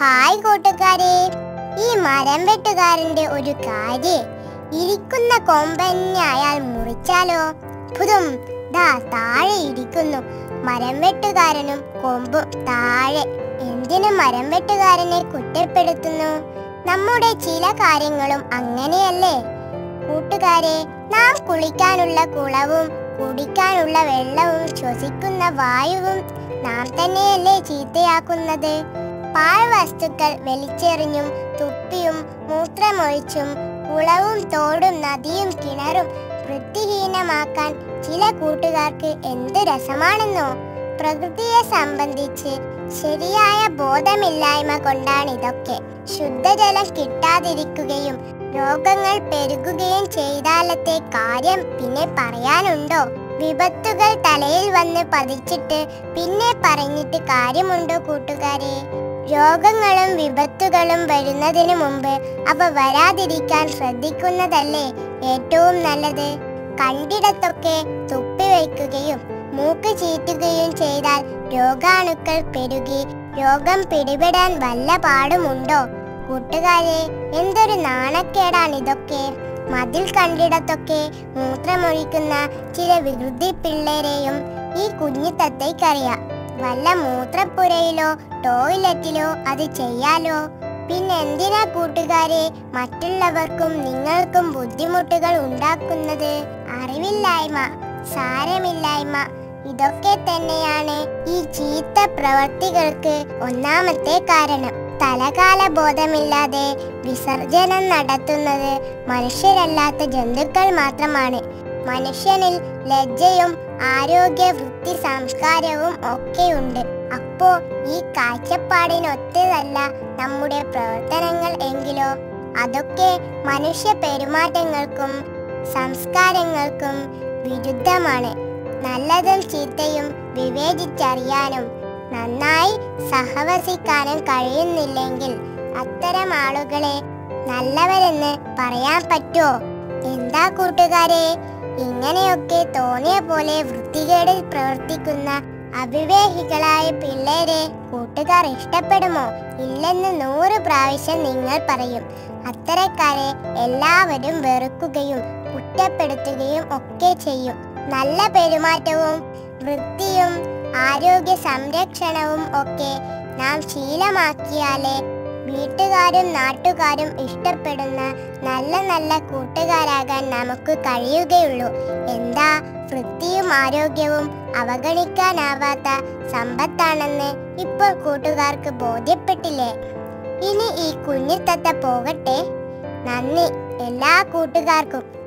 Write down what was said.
Hi കൂട്ടുകാരെ, ഈ മരം വെട്ടുകാരന്റെ ഒരു കാര്യം, ഇരിക്കുന്ന കൊമ്പന്നെ അയാൾ മുറിച്ചാലോ? പുതും ദാ താഴെ ഇരിക്കുന്നു. മരം വെട്ടുകാരനും കൊമ്പും താഴെ. എന്തിനു മരം വെട്ടുകാരനെ കുറ്റപ്പെടുത്തുന്നു? നമ്മുടെ ചില കാര്യങ്ങളും അങ്ങനെയല്ലേ കൂട്ടുകാരെ? നാം കുളിക്കാനുള്ള കുളവും കുടിക്കാനുള്ള വെള്ളവും ശ്വസിക്കുന്ന വായുവും നാം തന്നെയല്ലേ ചീത്തയാക്കുന്നത്? പാഴ്വസ്തുക്കൾ വലിച്ചെറിഞ്ഞും തുപ്പിയും മൂത്രമൊഴിച്ചും കുളവും തോടും നദിയും കിണറും വൃത്തിഹീനമാക്കാൻ ചില കൂട്ടുകാർക്ക് എന്ത് രസമാണെന്നോ? പ്രകൃതിയെ സംബന്ധിച്ച് ശരിയായ ബോധമില്ലായ്മ കൊണ്ടാണിതൊക്കെ. ശുദ്ധജലം കിട്ടാതിരിക്കുകയും രോഗങ്ങൾ പെരുകുകയും ചെയ്താലത്തെ കാര്യം പിന്നെ പറയാനുണ്ടോ? വിപത്തുകൾ തലയിൽ വന്ന് പതിച്ചിട്ട് പിന്നെ പറഞ്ഞിട്ട് കാര്യമുണ്ടോ കൂട്ടുകാരെ? രോഗങ്ങളും വിപത്തുകളും വരുന്നതിന് മുമ്പ് അവ വരാതിരിക്കാൻ ശ്രദ്ധിക്കുന്നതല്ലേ ഏറ്റവും നല്ലത്? കണ്ടിടത്തൊക്കെ തുപ്പിവയ്ക്കുകയും മൂക്ക് ചീറ്റുകയും ചെയ്താൽ രോഗാണുക്കൾ പെരുകി രോഗം പിടിപെടാൻ വല്ല പാടുമുണ്ടോ? കൂട്ടുകാരെ, എന്തൊരു നാണക്കേടാണിതൊക്കെ. മതിൽ കണ്ടിടത്തൊക്കെ മൂത്രമൊഴിക്കുന്ന ചില വികൃതി പിള്ളേരെയും ഈ കുഞ്ഞു തത്തയ്ക്കറിയാം. വല്ല മൂത്രപ്പുരയിലോ ടോയ്ലറ്റിലോ അത് ചെയ്യാലോ? പിന്നെ എന്തിനാ കൂട്ടുകാരെ മറ്റുള്ളവർക്കും നിങ്ങൾക്കും ബുദ്ധിമുട്ടുകൾ ഉണ്ടാക്കുന്നത്? അറിവില്ലായ്മ, സാരമില്ലായ്മ, ഇതൊക്കെ തന്നെയാണ് ഈ ചീത്ത പ്രവർത്തികൾക്ക് ഒന്നാമത്തെ കാരണം. തലകാല ബോധമില്ലാതെ വിസർജനം നടത്തുന്നത് മനുഷ്യരല്ലാത്ത ജന്തുക്കൾ മാത്രമാണ്. മനുഷ്യനിൽ ലജ്ജയും ആരോഗ്യ വൃത്തി സംസ്കാരവും ഒക്കെയുണ്ട്. അപ്പോ ഈ കാഴ്ചപ്പാടിനൊത്തതല്ല നമ്മുടെ പ്രവർത്തനങ്ങൾ എങ്കിലോ? അതൊക്കെ മനുഷ്യ പെരുമാറ്റങ്ങൾക്കും സംസ്കാരങ്ങൾക്കും വിരുദ്ധമാണ്. നല്ലതും ചീത്തയും വിവേചിച്ചറിയാനും നന്നായി സഹവസിക്കാനും കഴിയുന്നില്ലെങ്കിൽ അത്തരം ആളുകളെ നല്ലവരെന്ന് പറയാൻ പറ്റുമോ? എന്താ കൂട്ടുകാരെ, ഇങ്ങനെയൊക്കെ തോന്നിയ പോലെ വൃത്തികേടിൽ പ്രവർത്തിക്കുന്ന അവിവേഹികളായ പിള്ളേരെ കൂട്ടുകാർ ഇഷ്ടപ്പെടുമോ? ഇല്ലെന്ന് 100 പ്രാവശ്യം നിങ്ങൾ പറയും. അത്തരക്കാരെ എല്ലാവരും വെറുക്കുകയും കുറ്റപ്പെടുത്തുകയും ഒക്കെ ചെയ്യും. നല്ല പെരുമാറ്റവും വൃത്തിയും ആരോഗ്യ സംരക്ഷണവും ഒക്കെ നാം ശീലമാക്കിയാലേ വീട്ടുകാരും നാട്ടുകാരും ഇഷ്ടപ്പെടുന്ന നല്ല നല്ല കൂട്ടുകാരാകാൻ നമുക്ക് കഴിയുകയുള്ളൂ. എന്താ, വൃത്തിയും ആരോഗ്യവും അവഗണിക്കാനാവാത്ത സമ്പത്താണെന്ന് ഇപ്പോൾ കൂട്ടുകാർക്ക് ബോധ്യപ്പെട്ടില്ലേ? ഇനി ഈ കുഞ്ഞിത്തത്ത പോകട്ടെ. നന്ദി എല്ലാ കൂട്ടുകാർക്കും.